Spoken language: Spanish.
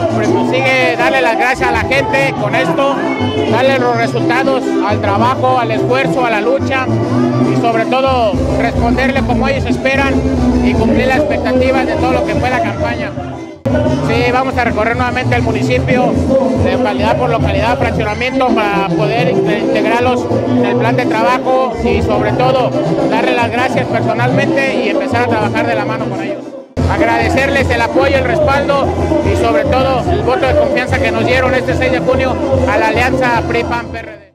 pues sigue darle las gracias a la gente con esto, darle los resultados al trabajo, al esfuerzo, a la lucha y sobre todo responderle como ellos esperan y cumplir las expectativas de todo lo que fue la campaña. Sí, vamos a recorrer nuevamente el municipio de localidad por localidad, fraccionamiento, para poder integrarlos en el plan de trabajo y sobre todo darle las gracias personalmente y empezar a trabajar de la mano con ellos. Agradecerles el apoyo, el respaldo y sobre todo el voto de confianza que nos dieron este 6 de junio a la alianza PRI-PAN-PRD.